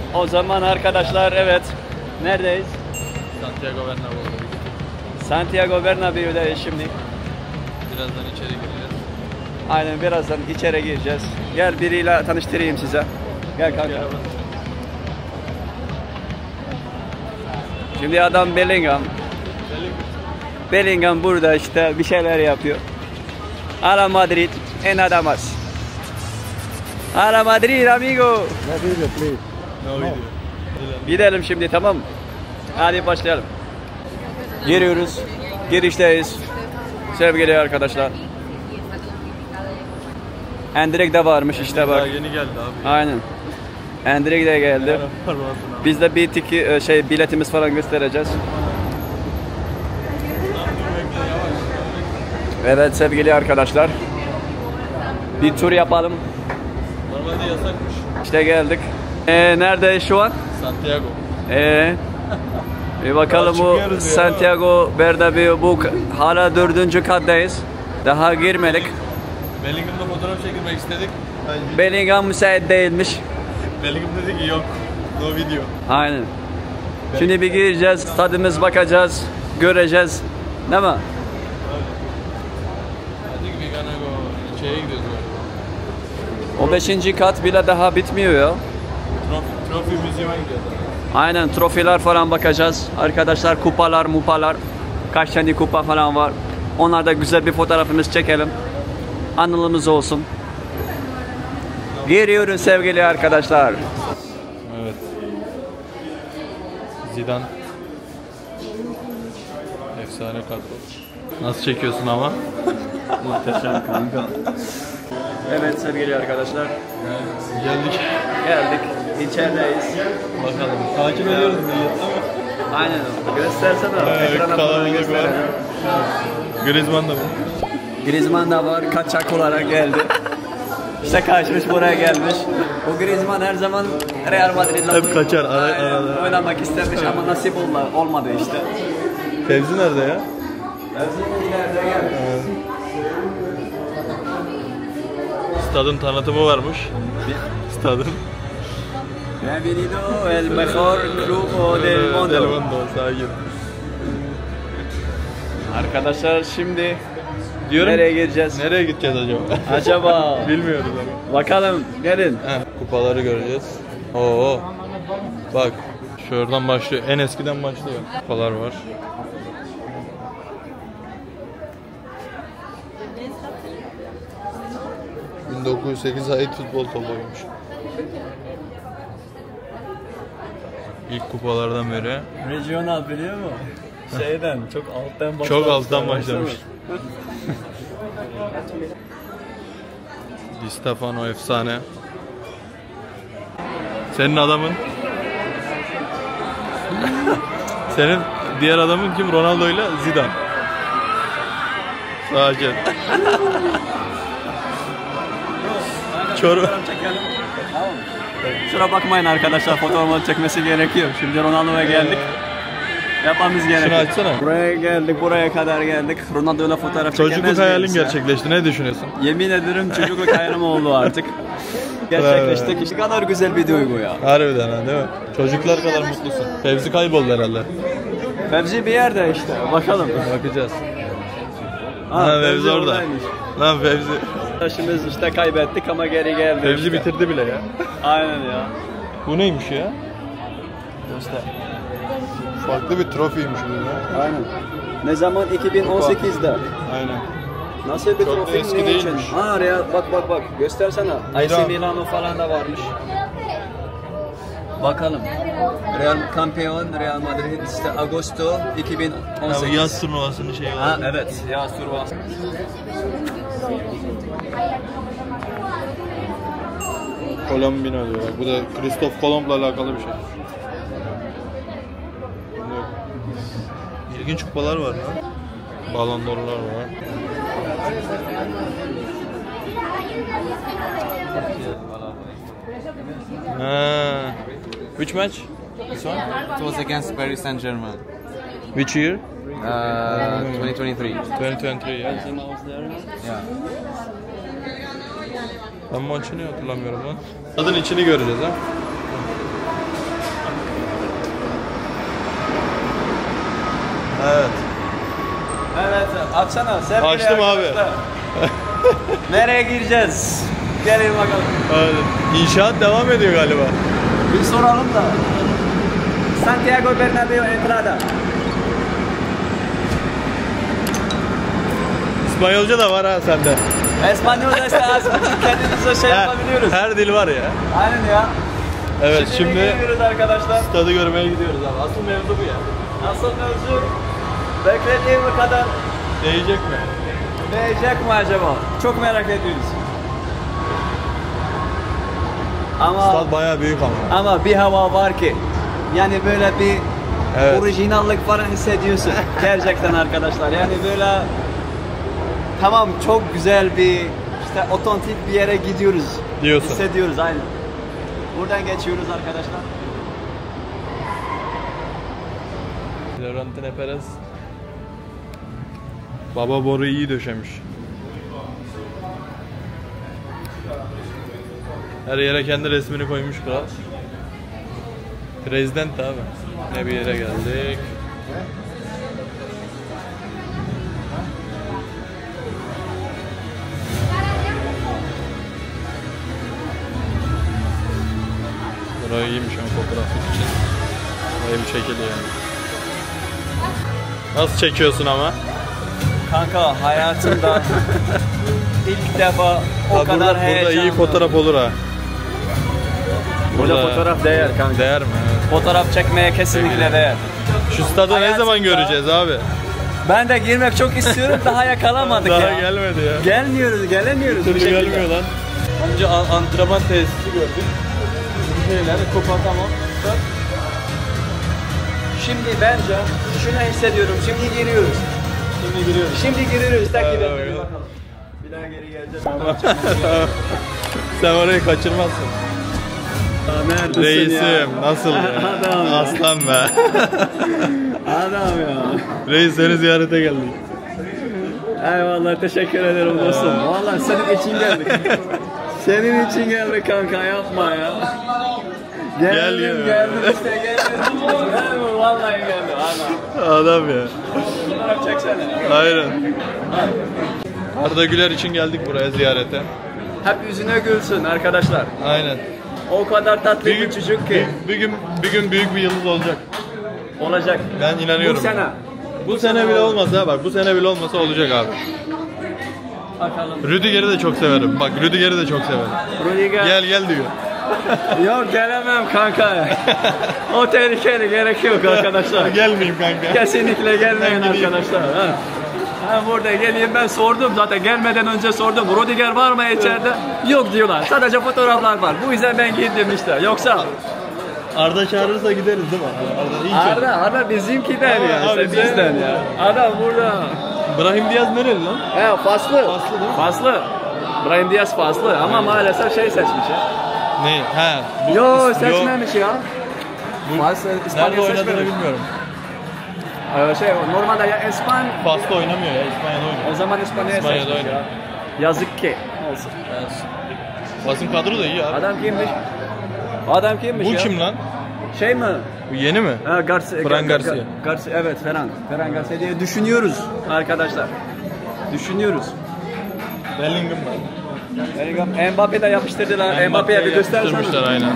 O zaman arkadaşlar evet. Neredeyiz? Santiago Bernabéu. Santiago Bernabéu'deyiz şimdi. Birazdan içeri gireceğiz. Aynen birazdan içeri gireceğiz. Gel biriyle tanıştırayım size. Gel kanka. Şimdi adam Bellingham. Bellingham burada işte bir şeyler yapıyor. Ala Madrid en nada más. Ala Madrid amigo. No video, please. No video. Gidelim şimdi, tamam mı? Hadi başlayalım. Giriyoruz. Girişteyiz. Sevgili arkadaşlar. Endrik de varmış işte bak. Daha yeni geldi abi. Aynen. Endrik de geldi. Biz de bir tiki biletimiz falan göstereceğiz. Evet sevgili arkadaşlar. Bir tur yapalım. Normalde yasakmış. İşte geldik. Neredeyiz şu an? Santiago. Bir bakalım bu Santiago Bernabéu, bu hala 4. kattayız. Daha girmedik. Bellingham'da fotoğraf çekilmek istedik. Bellingham müsait değilmiş. Bellingham dedi ki yok. No video. Aynen. Şimdi bir gireceğiz, tadımız bakacağız, göreceğiz. Değil mi? Hadi bir gana go. Şeye gidiyoruz O galiba. 5. kat bile daha bitmiyor ya. Trofi müziğime gidiyoruz. Aynen, trofiler falan bakacağız. Arkadaşlar kupalar, mupalar. Kaç tane kupa falan var. Onlarda güzel bir fotoğrafımız çekelim. Anılımız olsun. Giriyoruz sevgili arkadaşlar. Evet. Zidane. Efsane kadro. Nasıl çekiyorsun ama? Muhteşem kanka. Evet sevgili arkadaşlar. Geldik. Geldik. İçerideyiz. Bakalım. Takip ediyoruz millet ama. Aynen. Göstersene. Ekrana falan kalabalık göster. var. Griezmann da bu. Griezmann da var. Kaçak olarak geldi. İşte kaçmış buraya gelmiş. Bu Griezmann her zaman Real Madrid'le Hep kaçar, arada. oynamak istemiş ama nasip olmadı işte. Fevzi nerede ya? İleride geldi. Stadın tanıtımı varmış. Stadın. Bienvenido el mejor club del mundo. Sakin. Arkadaşlar şimdi Diyorum, nereye gireceğiz? Nereye gideceğiz acaba? Acaba? Bilmiyoruz ama. Bakalım gelin. Kupaları göreceğiz. Oo. Bak. Şuradan başlıyor. En eskiden başlıyor. Kupalar var. ...1908 ait futbol topluymuş. İlk kupalardan beri. Regional biliyor mu? Şeyden çok alttan başlamış. Çok alttan başlamış. Di Stefano efsane. Senin adamın? Senin diğer adamın kim? Ronaldo ile Zidane. Sakin. Çorum. Şuna bakmayın arkadaşlar, fotoğrafı çekmesi gerekiyor. Şimdi Ronaldo'ya geldik. Yapmamız gerekiyor. Şunu açsana. Buraya geldik, buraya kadar geldik. Ronaldo'yla fotoğraf çekemez Çocukluk hayalin miyiz ya? gerçekleşti. Ne düşünüyorsun? Yemin ederim çocukluk hayalim oldu artık. Gerçekleştik. İşte kadar güzel bir duygu ya. Harbiden ha, değil mi? Çocuklar kadar mutlusun. Fevzi kayboldu herhalde. Fevzi bir yerde işte. Bakalım. Bakacağız. Ha, Fevzi orada. oradaymış. Lan Fevzi. Taşımız işte kaybettik ama geri geldi. Fevzi işte. bitirdi bile ya. Aynen ya. Bu neymiş ya? İşte. Farklı bir trofiymiş bu ya. Aynen. Ne zaman? 2018'de. Aynen. Nasıl bir Çok da trofi eski ne için? değilmiş. Ha Real, bak göstersene. AC Milano falan da varmış. Bakalım. Real Kampiyon, Real Madrid işte Ağustos 2018. Yaz turnuvasının şeyi var. Ha evet, yaz turnuvası. Kolombino diyor. Bak, bu da Kristof Kolomb'la alakalı bir şey. İlginç kupalar var lan. Ballon d'Or'lar var. Ha. Which match? This one? It was against Paris Saint-Germain. Which year? 2023. 2023 ya. Yeah. Ben maçını hatırlamıyorum lan. Adın içini göreceğiz ha. Evet. Evet, açsana. Sevgili Açtım abi. arkadaşlar. Nereye gireceğiz? Gelin bakalım. Aynen. İnşaat devam ediyor galiba. Bir soralım da. Santiago Bernabéu entrada. İspanyolca da var ha sende. Espanyolca işte az buçuk kendimize şey yapabiliyoruz. Her dil var ya. Aynen ya. Evet şimdi gidiyoruz arkadaşlar. stadı görmeye gidiyoruz abi. Asıl mevzu bu ya. Asıl mevzu beklediğim kadar Değecek mi? değecek mi acaba? Çok merak ediyoruz. Ama Stad bayağı büyük ama. bir hava var ki yani böyle bir Evet. orijinallik falan hissediyorsun. Gerçekten arkadaşlar. Yani böyle tamam çok güzel bir işte otantik bir yere gidiyoruz. Diyorsun. Hissediyoruz aynen. Buradan geçiyoruz arkadaşlar. Florentino Perez baba boruyu iyi döşemiş. Her yere kendi resmini koymuş kral. Prezident abi. Ne bir yere geldik. Burayı iyiymiş ama fotoğraflık için. Burayı bir çekil yani. Nasıl çekiyorsun ama? Kanka hayatımda ilk defa o kadar burada heyecanlı. iyi fotoğraf olur ha. Burada fotoğraf değer kanka. Değer mi? Evet. Fotoğraf çekmeye kesinlikle değer. Şu stadı ne Hayatımda- zaman göreceğiz abi? Ben de girmek çok istiyorum daha yakalamadık Daha ya. gelmedi ya. Gelemiyoruz Bir bir türlü şekilde. gelmiyor lan. Önce antrenman tesisi gördük. Bir şeyler, kupa tamam. Şimdi bence şunu hissediyorum. Şimdi giriyoruz. Şimdi giriyoruz. Şimdi giriyoruz. Takip Evet, edelim evet. bakalım. Bir daha geri geleceğiz. Tamam. Sen orayı kaçırmazsın. Neredesin Reisim nasıl be? Adam ya. Aslan be. Adam ya. Reis seni ziyarete geldik. Eyvallah teşekkür ederim dostum. Vallahi senin için geldik. Senin için geldik kanka yapma ya. Geldim işte geldim. Geldim vallahi geldim. Adam ya. Fotoğraf çeksene. Aynen. Arda Güler için geldik buraya ziyarete. Hep yüzüne gülsün arkadaşlar. Aynen. O kadar tatlı bir çocuk ki. Bir gün büyük bir yıldız olacak. Olacak. Ben inanıyorum. Bu sene. Bu sene bile olmasa bak bu sene bile olmasa olacak abi. Bakalım. Rüdiger'i de çok severim. Bak Rüdiger'i de çok severim. Rüdiger. Gel diyor. Yok gelemem kanka. O tehlikeli gerek yok arkadaşlar. Gelmeyeyim kanka. Kesinlikle gelmeyin Ben gideyim. arkadaşlar. Ha. Ha, burada geleyim ben sordum zaten gelmeden önce sordum. Rüdiger var mı içeride? Yok diyorlar. Sadece fotoğraflar var. Bu yüzden ben gittim işte. Yoksa Arda çağırırsa gideriz değil mi? Arda iyi çağırır. Arda bizimkiden ya. Abi, İşte bizden ya. Adam burada. Brahim Diaz nereli lan? He Faslı. Faslı değil mi? Faslı. Brahim Diaz Faslı ama maalesef şey seçmiş ya. Ne? He. Yo seçmemiş ya. Bu- Faslı Nerede İspanya oynadığını seçmemiş. bilmiyorum. Şey normalde ya İspanya Fas'ta oynamıyor ya. İspanya'da oynuyor. o zaman İspanya'ya İspanya'da seçmiş oynuyor. ya. Yazık ki. Olsun. Fas'ın kadro da iyi abi. Adam kimmiş? Adam kimmiş Bu ya? kim lan? Şey mi? Bu yeni mi? Ha, Garcia. Fran Garcia. Evet Ferran Garcia diye düşünüyoruz arkadaşlar. Düşünüyoruz. Bellingham var. Mbappe de yapıştırdılar. Mbappe'ye bir göstersene. yapıştırmışlar aynen.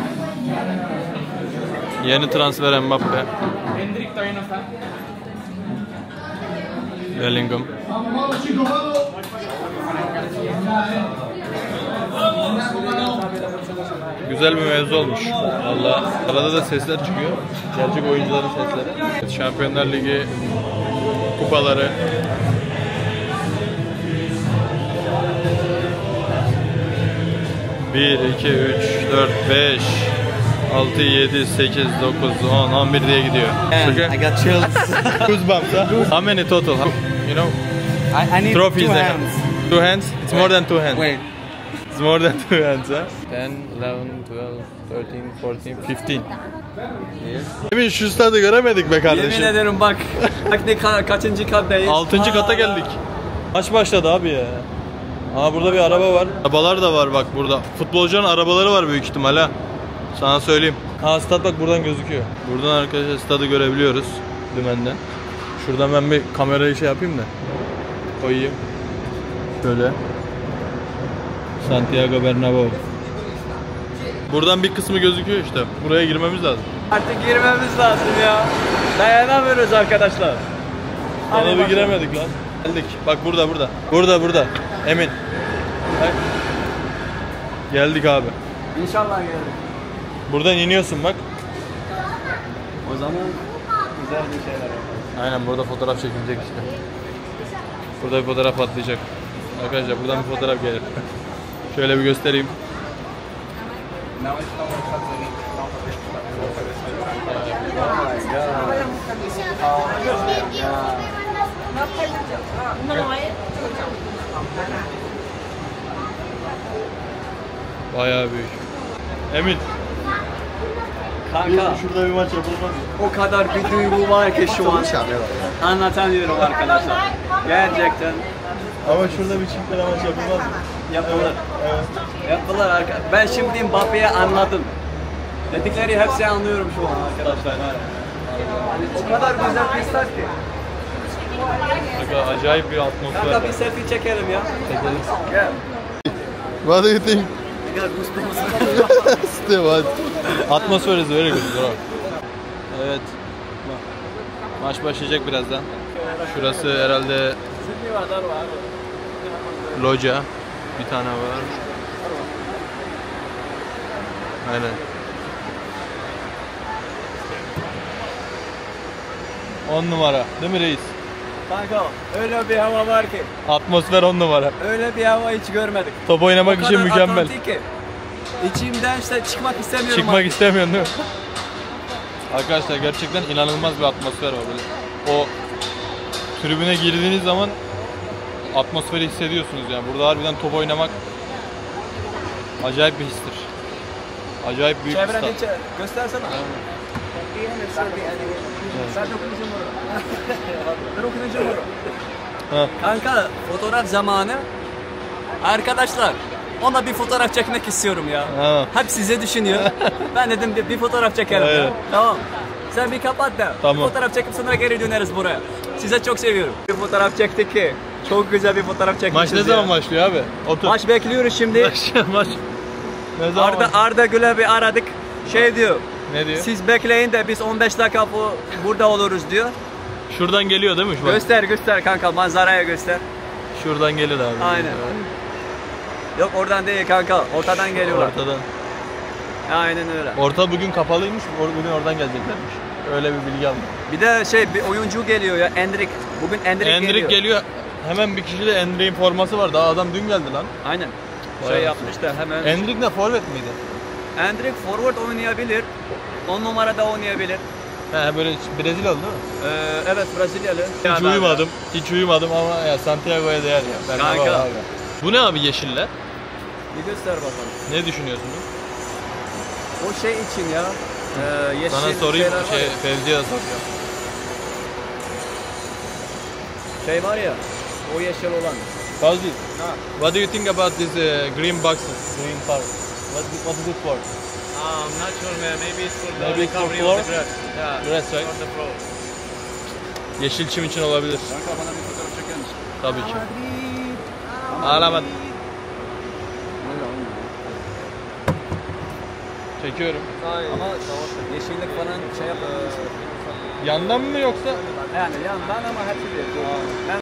Yeni transfer Mbappe. Bellingham. Güzel bir mevzu olmuş. Valla arada da sesler çıkıyor. Gerçek oyuncuların sesleri. Şampiyonlar Ligi kupaları. Bir, iki, üç, dört, beş, 6, 7, 8, 9, 10, 11 diye gidiyor. I got chills. Goosebumps, huh? How many total? You know, I need trophies two they hands. have. 2 hands? It's more than 2 hands. Wait. It's more than 2 hands, huh? 10, 11, 12, 13, 14, 15. Emin şu stadı göremedik be Yemin kardeşim. ederim bak. Bak ne kaçıncı kattayız. 6. kata geldik. Maç başladı abi ya. Aa burada bir araba var. Arabalar da var bak burada. Futbolcuların arabaları var büyük ihtimal ha. Sana söyleyeyim. Aa stat bak buradan gözüküyor. Buradan arkadaşlar stadı görebiliyoruz dümenden. Şuradan ben bir kamerayı şey yapayım da koyayım. Şöyle. Santiago Bernabéu. Buradan bir kısmı gözüküyor işte. Buraya girmemiz lazım. Artık girmemiz lazım ya. Dayanamıyoruz arkadaşlar. Ona bir giremedik lan. Geldik. Bak burada. Burada. Emin. Bak. Geldik abi. İnşallah geldik. Buradan iniyorsun bak. O zaman güzel bir şeyler yapalım. Aynen burada fotoğraf çekilecek işte. Burada bir fotoğraf patlayacak. Arkadaşlar buradan bir fotoğraf gelir. Şöyle bir göstereyim. Bayağı büyük. Emin. Kanka Şurada bir maç yapılmaz. o kadar bir duygu var ki şu an. Anlatamıyorum arkadaşlar. Gerçekten Ama şurada bir çift maç yapılmaz mı? yapılır. Evet. Yapılır. Ben şimdi Mbappe'yi anladım. Dedikleri hepsi anlıyorum şu an arkadaşlar. Yani o kadar güzel bir stat ki. Kanka acayip bir atmosfer. Kanka bir selfie çekelim ya. Çekelim. Gel. What do you think? Gel gustumuz. Still what? Atmosfer is very good bro. Evet. Maç başlayacak birazdan. Şurası herhalde loca. Bir tane var. Aynen. 10 numara. Değil mi reis? Kanka öyle bir hava var ki. Atmosfer 10 numara. Öyle bir hava hiç görmedik. Top oynamak O için kadar mükemmel. Atlantik ki. İçimden işte çıkmak istemiyorum. Çıkmak artık. istemiyorsun değil mi? Arkadaşlar gerçekten inanılmaz bir atmosfer var böyle. O tribüne girdiğiniz zaman atmosferi hissediyorsunuz yani. Burada harbiden top oynamak acayip bir histir. Acayip büyük bir Çevreni stat. göstersene. Sen dokunucu mu? Dokunucu mu? Ha. Kanka fotoğraf zamanı. Arkadaşlar ona bir fotoğraf çekmek istiyorum ya. Ha. Hep size düşünüyor. Ben dedim bir fotoğraf çekelim ya. Evet. Tamam. Sen bir kapat da. Tamam. Bir fotoğraf çekip sonra geri döneriz buraya. Size çok seviyorum. Bir fotoğraf çektik ki. Çok güzel bir fotoğraf çekmişiz Maç ne ya. zaman başlıyor abi? Otur. Maç bekliyoruz şimdi. Maç. Ne zaman? Arda Güler'i bir aradık. Şey diyor. Ne diyor? Siz bekleyin de biz 15 dakika burada oluruz diyor. Şuradan geliyor değil mi şu an? Göster kanka, manzaraya göster. Şuradan geliyor abi. Aynen. Yok oradan değil kanka, ortadan geliyorlar. Ortadan. Aynen öyle. Orta bugün kapalıymış. Bugün oradan geleceklermiş. Öyle bir bilgi aldım. Bir de bir oyuncu geliyor ya, Endrick. Bugün Endrick geliyor. Hemen bir kişide Endrick'in forması var. Daha adam dün geldi lan. Aynen. Vay Yapmış da hemen. Endrick ne, forvet miydi? Endrick forward oynayabilir. 10 numarada oynayabilir. He böyle Brezilyalı değil mi? Evet, Brezilyalı. Hiç uyumadım ama ya Santiago'ya değer ya. Bernabéu Kanka. abi. Bu ne abi yeşiller? Bir göster bakalım. Ne düşünüyorsunuz? O şey için ya. Yeşil Sana sorayım, şeyler var ya. Fevzi'ye de soracağım. Şey var ya, o yeşil olan. Fauzi, what do you think about this green boxes, green part? What is it for? I'm not sure, man. Maybe it's for the Maybe it's for recovery floor? of the grass. Yeah, Grass, right? for the floor. Yeşil çim için olabilir. Kanka bana bir fotoğraf çeker misin? Tabii ki. Ağlamadım. Çekiyorum. Ama yeşillik falan şey yap. Yandan mı yoksa? Yani yandan ama hepsi bir.